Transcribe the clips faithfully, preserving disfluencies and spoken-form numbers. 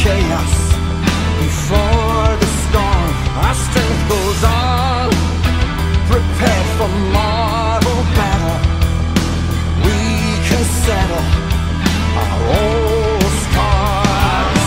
chaos before the storm. Our strength goes on, prepared for mortal battle. We can settle our old scars.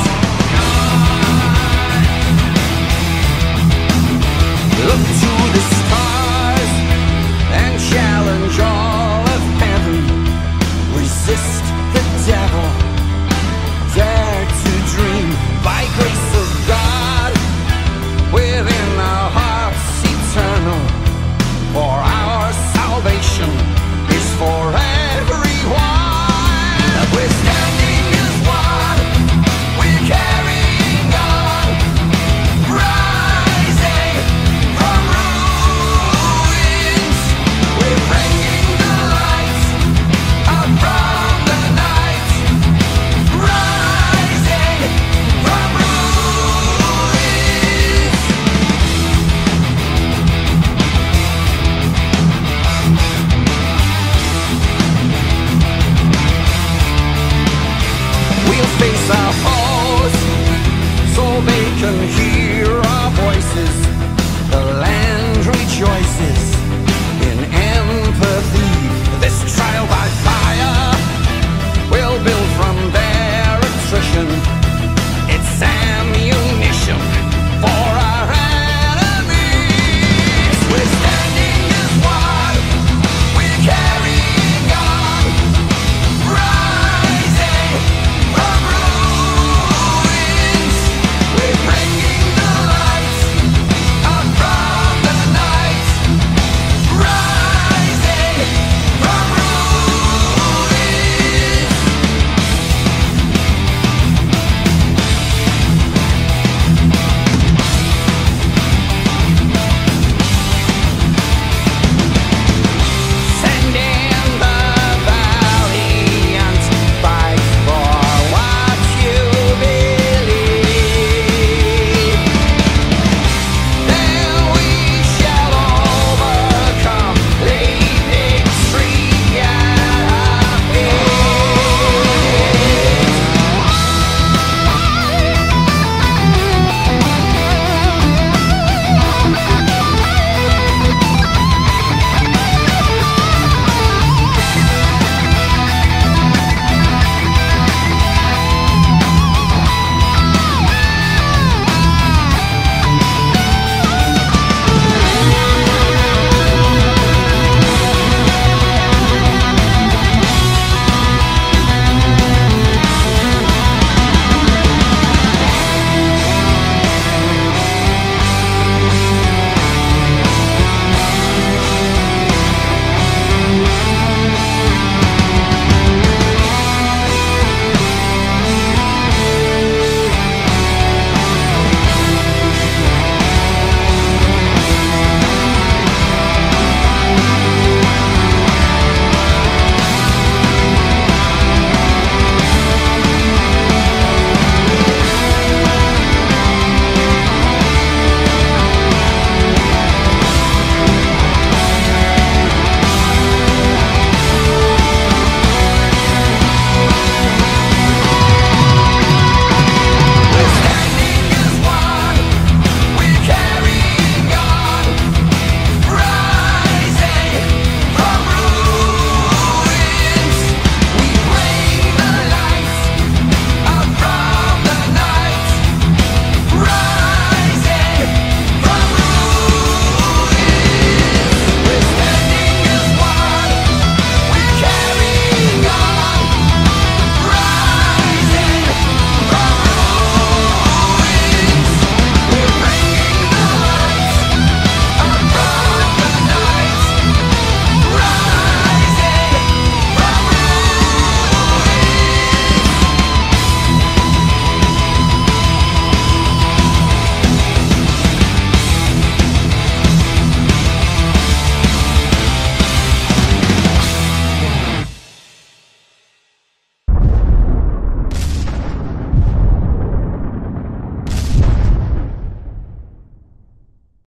Look to the stars and challenge all of heaven. Resist the devil, dare to dream. By grace of God, within our hearts eternal. For our salvation is for everyone. We're standing as one, we're carrying on, rising from ruins. We're bringing the light out from the night, rising from ruins. We'll face our foes so they can hear our voices. The land rejoices in empathy. This trial by fire will build from their attrition.